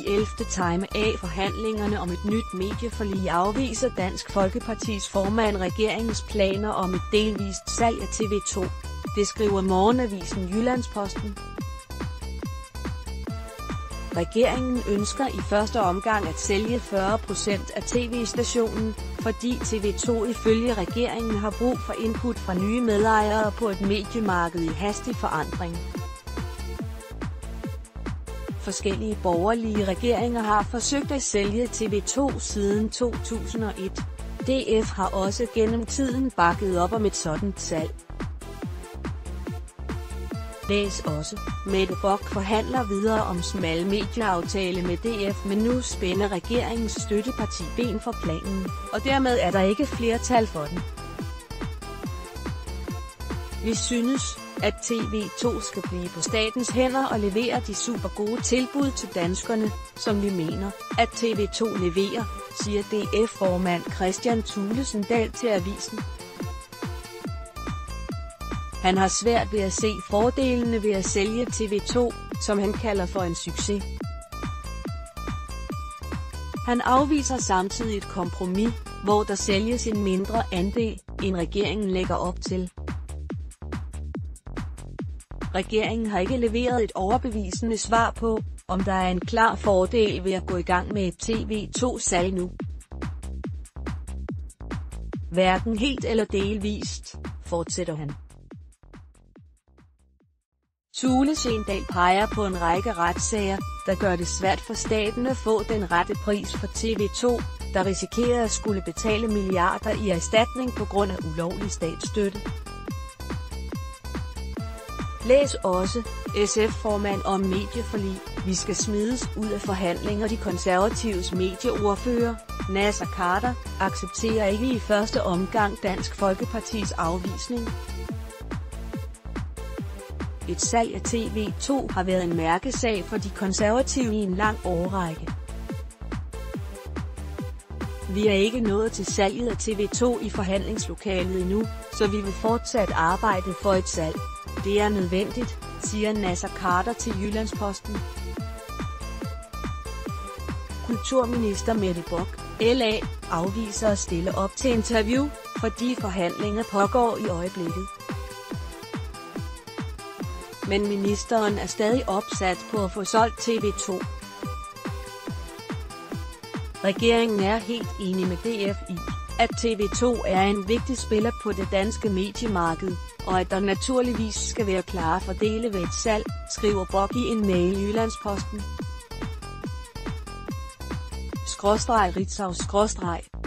i 11. time af forhandlingerne om et nyt medieforlig afviser Dansk Folkepartis formand regeringens planer om et delvist salg af TV2. Det skriver Morgenavisen Jyllandsposten. Regeringen ønsker i første omgang at sælge 40% af tv-stationen, fordi TV2 ifølge regeringen har brug for input fra nye medejere på et mediemarked i hastig forandring. Forskellige borgerlige regeringer har forsøgt at sælge TV2 siden 2001. DF har også gennem tiden bakket op om et sådant salg. Læs også: Mette Bock forhandler videre om smal medieaftale med DF, men nu spænder regeringens støtteparti ben for planen, og dermed er der ikke flertal for den. Vi synes, at TV2 skal blive på statens hænder og levere de super gode tilbud til danskerne, som vi mener, at TV2 leverer, siger DF-formand Kristian Thulesen Dahl til avisen. Han har svært ved at se fordelene ved at sælge TV2, som han kalder for en succes. Han afviser samtidig et kompromis, hvor der sælges en mindre andel, end regeringen lægger op til. Regeringen har ikke leveret et overbevisende svar på, om der er en klar fordel ved at gå i gang med et TV2-salg nu. Hverken helt eller delvist, fortsætter han. Thulesen Dahl peger på en række retssager, der gør det svært for staten at få den rette pris for TV2, der risikerer at skulle betale milliarder i erstatning på grund af ulovlig statsstøtte. Læs også: SF-formand om medieforlig, vi skal smides ud af forhandlinger. De konservatives medieordfører, Naser Khader, accepterer ikke i første omgang Dansk Folkepartis afvisning. Et salg af TV2 har været en mærkesag for de konservative i en lang årrække. Vi er ikke nået til salget af TV2 i forhandlingslokalet endnu, så vi vil fortsat arbejde for et salg. Det er nødvendigt, siger Naser Khader til Jyllandsposten. Kulturminister Mette Bock, LA, afviser at stille op til interview, fordi forhandlinger pågår i øjeblikket. Men ministeren er stadig opsat på at få solgt TV2. Regeringen er helt enig med DF i, at TV2 er en vigtig spiller på det danske mediemarked, og at der naturligvis skal være klare fordele ved et salg, skriver Bock i en mail i Jyllandsposten. /Ritzau/